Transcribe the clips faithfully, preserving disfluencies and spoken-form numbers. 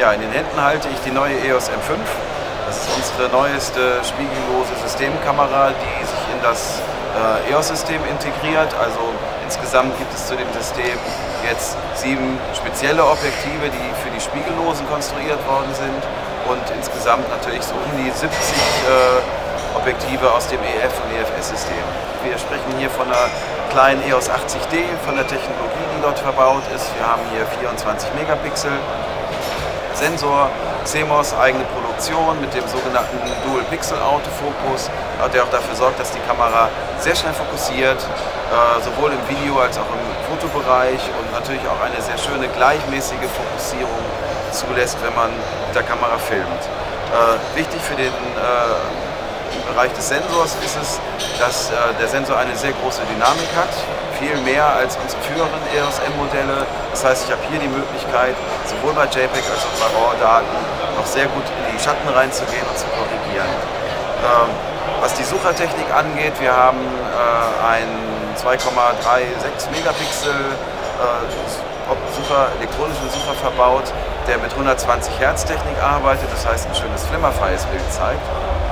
Ja, in den Händen halte ich die neue E O S M fünf. Das ist unsere neueste spiegellose Systemkamera, die sich in das äh, E O S-System integriert. Also insgesamt gibt es zu dem System jetzt sieben spezielle Objektive, die für die Spiegellosen konstruiert worden sind, und insgesamt natürlich so um die siebzig äh, Objektive aus dem E F und E F S-System. Wir sprechen hier von einer kleinen E O S achtzig D, von der Technologie, die dort verbaut ist. Wir haben hier vierundzwanzig Megapixel Sensor, C M O S, eigene Produktion mit dem sogenannten Dual-Pixel-Autofokus, der auch dafür sorgt, dass die Kamera sehr schnell fokussiert, äh, sowohl im Video als auch im Fotobereich, und natürlich auch eine sehr schöne gleichmäßige Fokussierung zulässt, wenn man mit der Kamera filmt. Äh, wichtig für den äh, im Bereich des Sensors ist es, dass äh, der Sensor eine sehr große Dynamik hat, viel mehr als unsere früheren E O S M-Modelle. Das heißt, ich habe hier die Möglichkeit, sowohl bei JPEG als auch bei RAW-Daten noch sehr gut in die Schatten reinzugehen und zu korrigieren. Ähm, was die Suchertechnik angeht, wir haben äh, einen zwei Komma sechsunddreißig Megapixel äh, Sucher, elektronischen Sucher verbaut, der mit hundertzwanzig Hertz Technik arbeitet, das heißt ein schönes flimmerfreies Bild zeigt.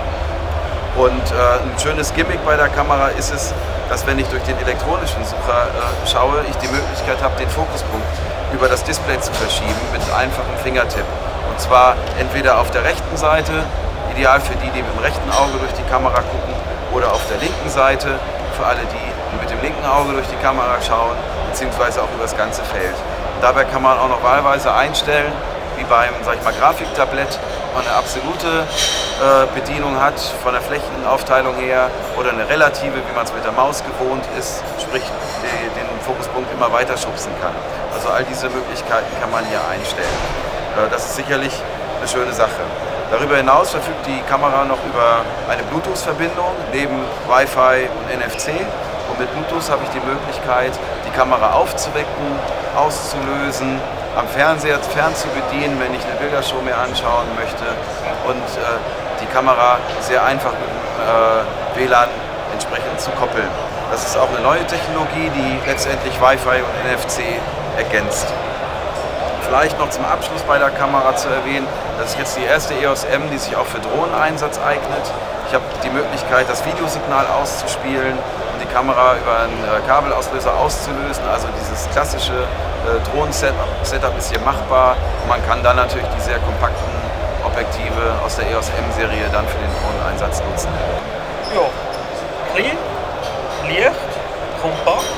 Und äh, ein schönes Gimmick bei der Kamera ist es, dass, wenn ich durch den elektronischen Sucher äh, schaue, ich die Möglichkeit habe, den Fokuspunkt über das Display zu verschieben mit einfachem Fingertipp. Und zwar entweder auf der rechten Seite, ideal für die, die mit dem rechten Auge durch die Kamera gucken, oder auf der linken Seite, für alle die, die mit dem linken Auge durch die Kamera schauen, beziehungsweise auch über das ganze Feld. Und dabei kann man auch noch wahlweise einstellen, wie beim, sag ich mal, Grafiktablett, man eine absolute äh, Bedienung hat von der Flächenaufteilung her, oder eine relative, wie man es mit der Maus gewohnt ist, sprich die, den Fokuspunkt immer weiter schubsen kann. Also all diese Möglichkeiten kann man hier einstellen. Äh, das ist sicherlich eine schöne Sache. Darüber hinaus verfügt die Kamera noch über eine Bluetooth-Verbindung neben Wi-Fi und N F C. Und mit Bluetooth habe ich die Möglichkeit, die Kamera aufzuwecken, auszulösen, am Fernseher fern zu bedienen, wenn ich eine Bildershow mir anschauen möchte, und äh, die Kamera sehr einfach mit dem äh, W L A N entsprechend zu koppeln. Das ist auch eine neue Technologie, die letztendlich Wi-Fi und N F C ergänzt. Vielleicht noch zum Abschluss bei der Kamera zu erwähnen, das ist jetzt die erste E O S M, die sich auch für Drohneneinsatz eignet. Ich habe die Möglichkeit, das Videosignal auszuspielen und die Kamera über einen äh, Kabelauslöser auszulösen. Also dieses klassische äh, Drohnen-Setup ist hier machbar. Und man kann dann natürlich die sehr kompakten Objektive aus der E O S M-Serie dann für den Drohneneinsatz nutzen. Ja, klein, leicht, kompakt,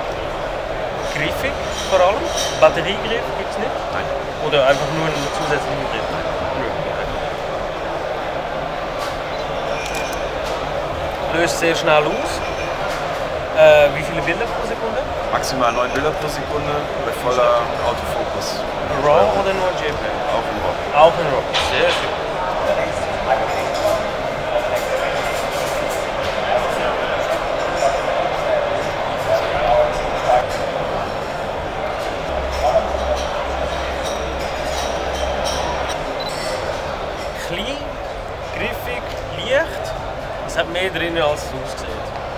griffig vor allem. Batteriegriff gibt es nicht? Nein. Oder einfach nur einen zusätzlichen Griff? Nein. Löst sehr schnell aus. Äh, wie viele Bilder pro Sekunde? Maximal neun Bilder pro Sekunde bei voller Autofokus. RAW oder nur JPEG? Auch in RAW. Auch in RAW. Sehr schön. Klein, griffig, leicht. Es hat mehr drin, als es aussieht.